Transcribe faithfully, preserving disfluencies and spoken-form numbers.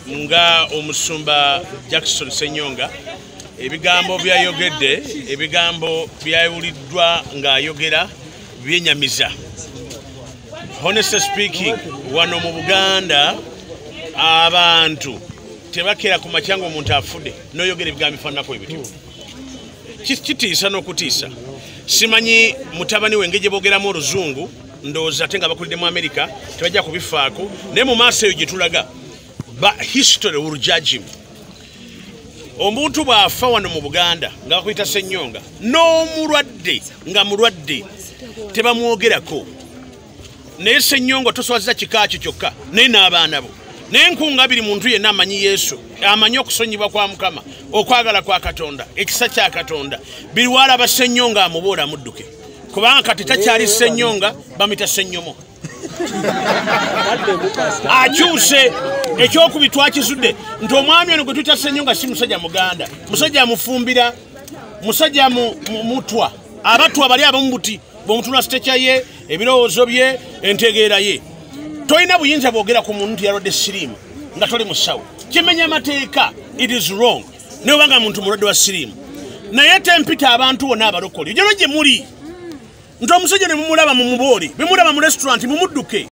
nga omusumba Jackson Ssenyonga ebigambo byayogedde ebigambo byawuliddwa ng'ayogera byenyamiza. Honestly speaking, wano mu Buganda abantu tebakera ku makyango omuntu afudde n'oyogera ebigambo bifaananako ebityo. Kitiisa n'okutiisa. Simanyi mutabani we engeri gye boogeramu oluzungu ndowooza ate nga bakulidde mu America tebajja kubifaako naye mu maaso eyo gye tulaga ba history will judge him. Omuntu bw'afa wano mu Buganda nga bakuyita Ssenyonga n'omulwadde nga mulwadde tebamwogerako. Naye Ssenyonga toswaziza kika kyo kyokka naye n'abaana bo. Naye nkunga biri muntu yenna amanyi Yesu, amanyi okusonyibwa kwa Mukama, okwagala kwa Katonda, ekisa kya Katonda. Biri walaba Ssenyonga amuboola amudduke. Kubanga kati takyali Ssenyonga bamuyita Ssenyomo. Akyuse ekyokubi twakizudde nti omwami ono gwe tuyita Ssenyonga si musajja Muganda, musajja amufumbira, musajja mutwa. Abatwa bali abamu buti bw'omutula sitecha ye, ebirowoozo bye, entegeera ye. Toyina buyinza bwogera ku muntu yalwadde siriimu nga toli musawo. Kimenya amateeka, it is wrong. Naye obanga muntu mulwadde wa siriimu. Naye tempita abantu bonna abalokole. Jolo gye muli. Nti omusajja ne mumulaba mu mubooli, bwe mulaba mu restaurant mumudduke.